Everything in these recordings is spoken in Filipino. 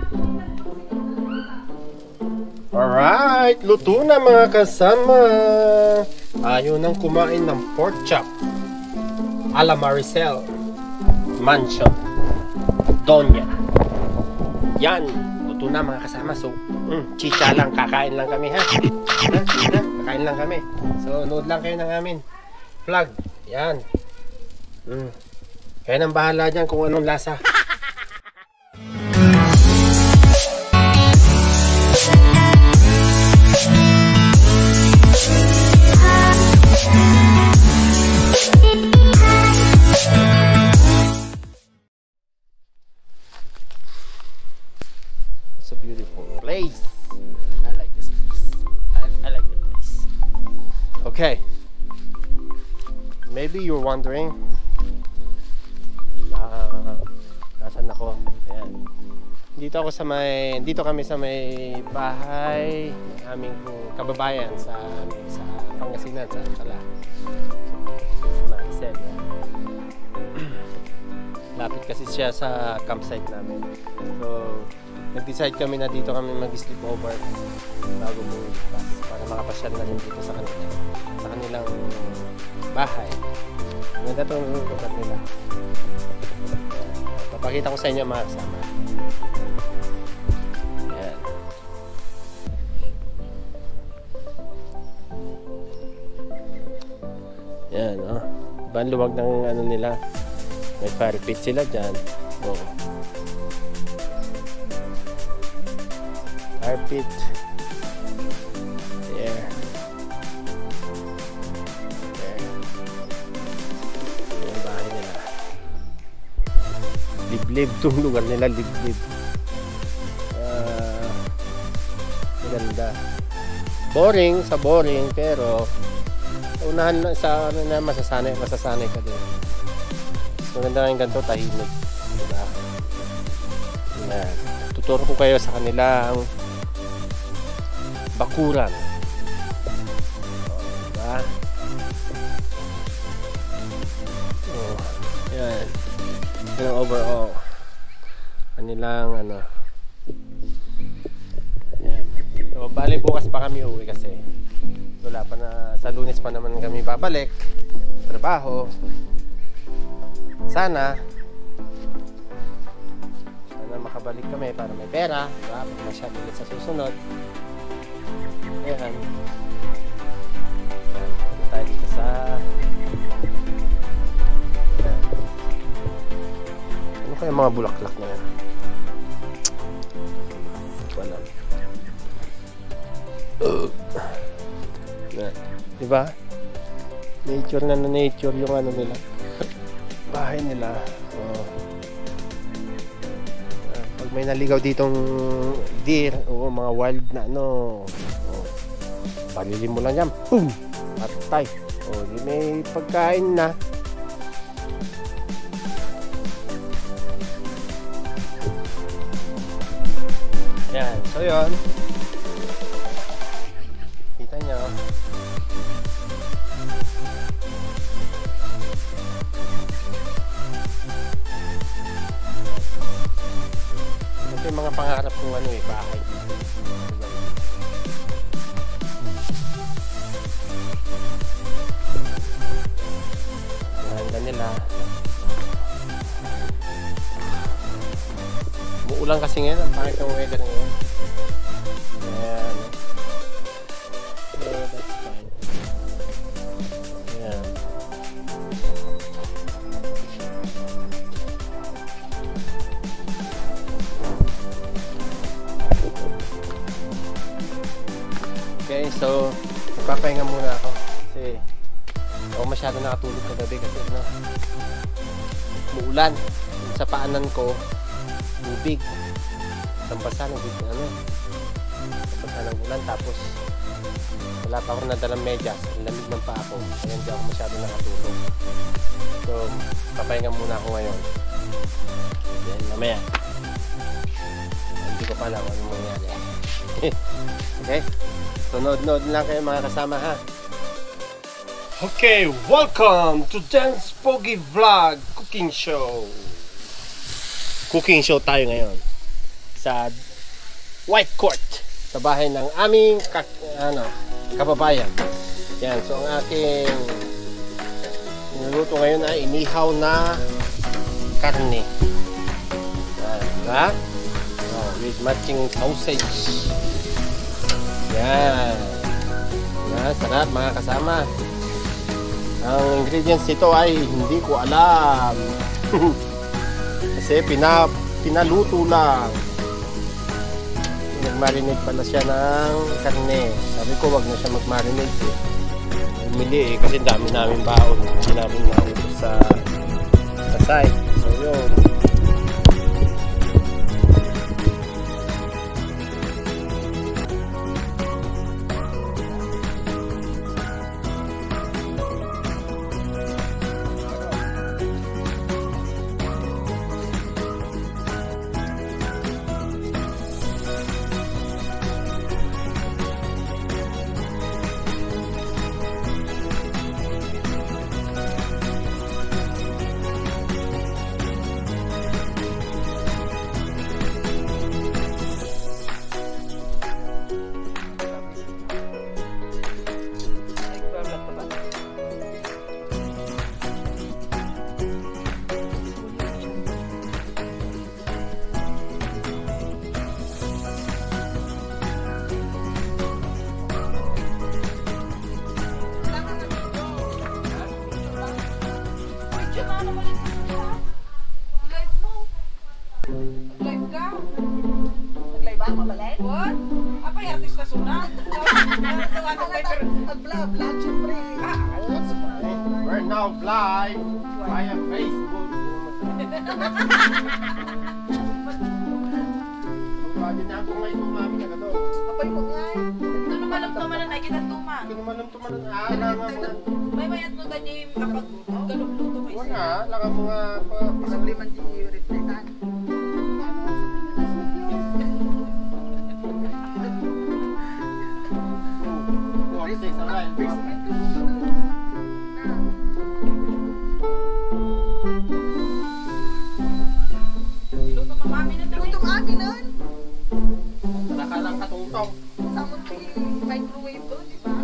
Alright, luto na mga kasama. Ayaw nang kumain ng pork chop a la Maricel Mansion Doña. Yan, luto na mga kasama. So, chicha lang, kakain lang kami ha. Kakain lang kami. So, nood lang kayo ng amin vlog. Yan. Kaya nang bahala dyan kung anong lasa. It's a beautiful place. I like this place. I like the place. Okay. Maybe you're wondering, nasan ako? Ayan. Dito kami sa may bahay ng aming kababayan sa Pangasinan, sa Tala. Maricel. Lapit kasi siya sa campsite namin. So, nag-decide kami na dito kami mag-sleep over bago bumipas para makapasyal na rin dito sa kanilang bahay. Ganda itong lugar nila. Papakita ko sa inyo mga kasama. Ayan. Ayan, oh. Iba ang luwag ng ano nila. May fire pit sila dyan. Oh. Fire pit. There. Yung bahay nila. Liblib itong lugar nila. Liblib. Maganda. Boring sa boring, pero unahan sa ano na masasanay ka din. Maganda nga yung ganito, tahimik. Diba? Yan. Tuturo ko kayo sa kanilang bakuran. Diba? Yan. Yung overall. Kanilang ano. Yan. So, bali bukas pa kami uwi kasi wala pa na, sa Lunes pa naman kami babalik. Trabaho. Sana makabalik kami para may pera, diba? Masyado ulit sa susunod. Ayan. Punta tayo dito sa ayan. Ano kaya mga bulaklak na yan? Wala. Diba? Nature na nature yung ano nila, bahay nila. Pag may naligaw ditong deer o mga wild na ano, palilim mo lang yan, boom, patay. Di may pagkain na. Yan, so yun, kita nyo. Yung mga pangarap kong ano bahay. Ganda nila. Muulan kasi ngayon, ang pangit ng weather ngayon. Ayan. So, that's fine. Ayan. Okay, so magpapahinga muna ako kasi ako masyado nakatulog kagabi kasi no, muulan sa paanan ko, tubig, tambasa ng ano, tambasa ng ulan, tapos wala pa ako nadalang medyas, lamig ng paa ko, kaya hindi ako masyado nakatulog. So papahinga muna ako ngayon, then mamaya hindi ko pa alam anong mangyari. Okay, so nood lang kayo mga kasama ha. Okay, welcome to Dance Pogi Vlog Cooking Show. Cooking show tayo ngayon. sa White Court sa bahay ng aming kababayan. Yan, so ang aking niluluto ngayon ay inihaw na karne. Yan, diba? Oh, with matching sausage. Yan. Yan, sarap mga kasama. Ang ingredients nito ay hindi ko alam. Kasi pinaluto lang. Nag-marinate pala siya ng karne. Sabi ko wag na siya mag-marinate eh. Bumili eh kasi dami namin baon. Hindi namin naubos sa site. So yun. We're now live via Facebook. Pwede na ako ngayon umami na gato. Apay mo nga eh. Ito naman na ay kinantuman. Ito naman May mayat mo ganyan kapag galong-luto kayo. Wala, laka mga isang liman di reflectan. Nakalang katungtong. Samot yung microwave doon, di ba?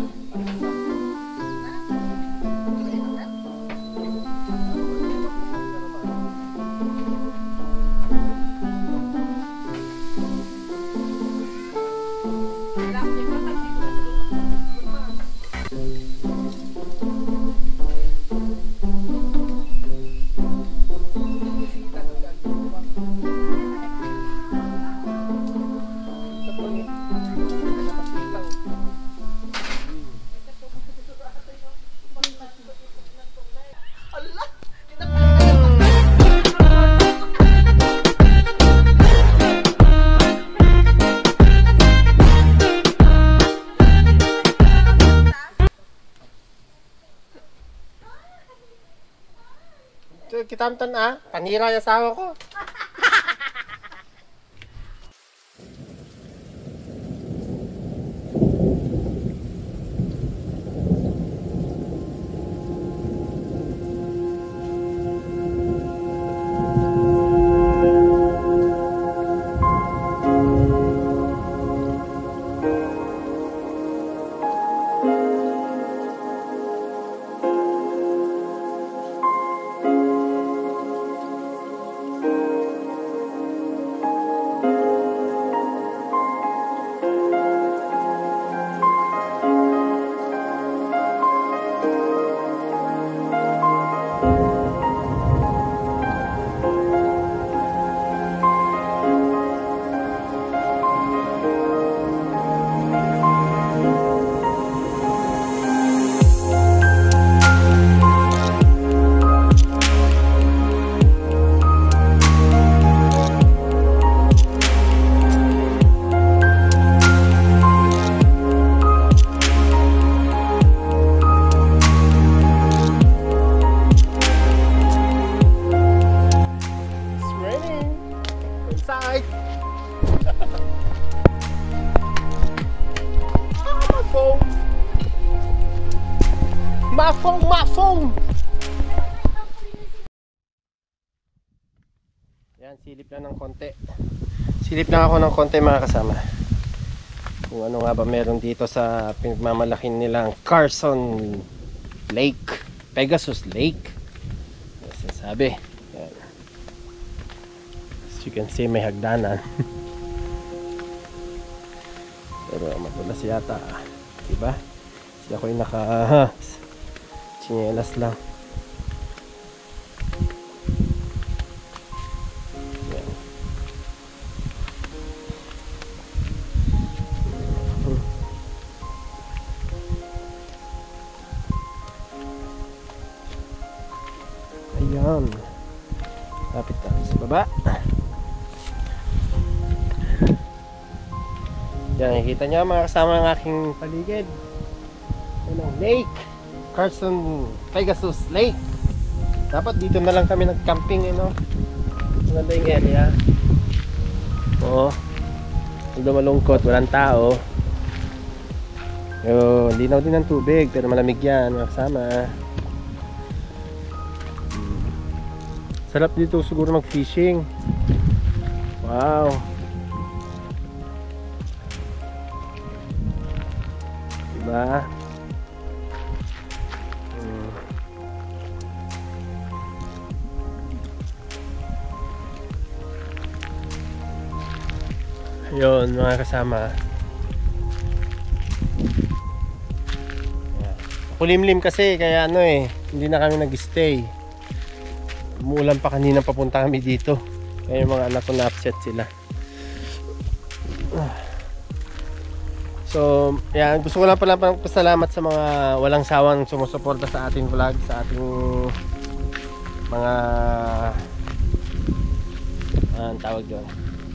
Kitamtan panira yung asawa ko. Mafong! Yan, silip na ng konti. Silip lang ako ng konti mga kasama. Kung ano nga ba meron dito sa pinagmamalaking nilang Carson Lake, Pegasus Lake. Sabi, yan. As you can see, may hagdanan. Pero madulas yata, diba? Kasi ako'y naka tsinelas lang. Yan. Ayan, lapit na sa baba. Yan, nakikita nyo mga kasama ng aking paligid. Yan ang lake, Carson Pegasus Lake. Dapat dito na lang kami nag-camping, no? Maganda yung area. Oo, hindi malungkot, walang tao. Yun, linaw din ng tubig, pero malamig yan mga kasama. Sarap dito siguro mag-fishing. Wow. Diba? Ayun mga kasama. Kulimlim kasi kaya ano hindi na kami nag-stay. Umuulan pa kanina papunta kami dito. Kaya yung mga anak ko na-upset sila. So, yan, gusto ko lang pala pasalamat sa mga walang sawang sumusuporta sa ating vlog, sa ating mga ang tawag doon,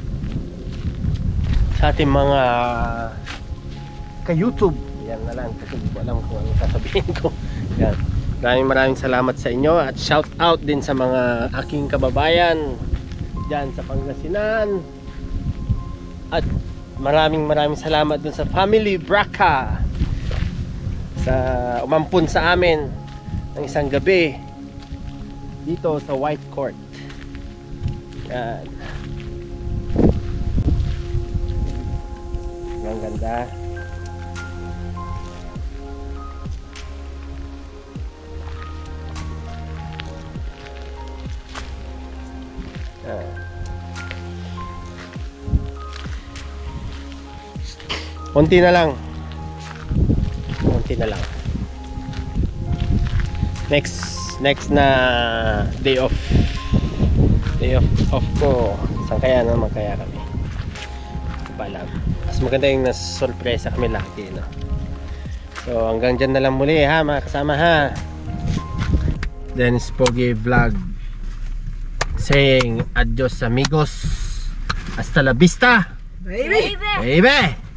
sa ating mga ka-YouTube. Yan na lang, kasi hindi ko alam kung ano sasabihin ko. Yan. Maraming salamat sa inyo at shout out din sa mga aking kababayan dyan sa Pangasinan. At maraming salamat dun sa Family Braca sa umampun sa amin ng isang gabi dito sa White Court. Yan. Ang ganda. Konti na lang. Konti na lang. Next na day off. Day off ko. Saan kaya naman kaya kami? Hindi pa alam. Mas maganda yung nasorpresa kami lagi, no? So hanggang dyan na lang muli ha mga kasama ha. Dennis Pogi Vlog saying adios amigos. Hasta la vista. Baby! Baby!